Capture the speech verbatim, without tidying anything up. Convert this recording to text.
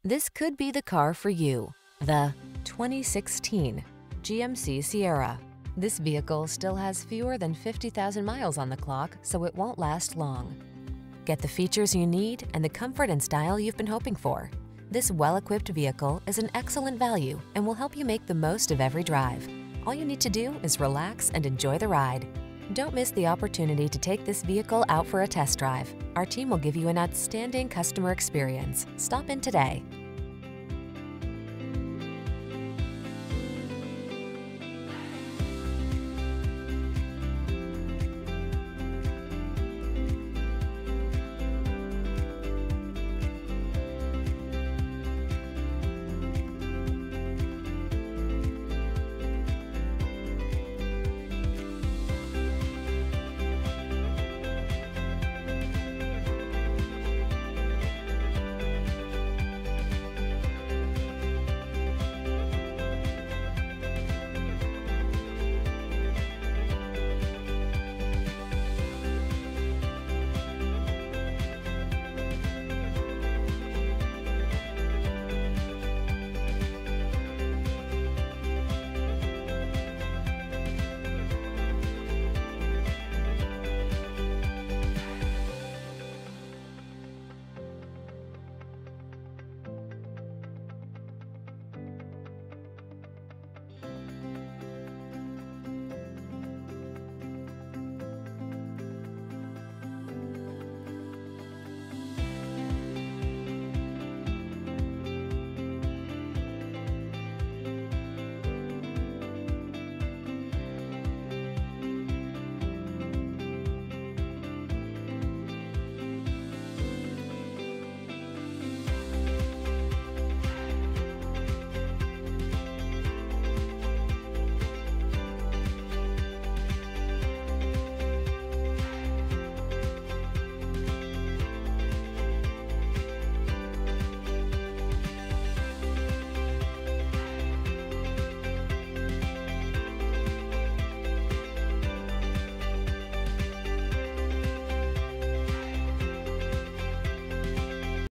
This could be the car for you. The twenty sixteen G M C Sierra. This vehicle still has fewer than fifty thousand miles on the clock, so it won't last long. Get the features you need and the comfort and style you've been hoping for. This well-equipped vehicle is an excellent value and will help you make the most of every drive. All you need to do is relax and enjoy the ride. Don't miss the opportunity to take this vehicle out for a test drive. Our team will give you an outstanding customer experience. Stop in today.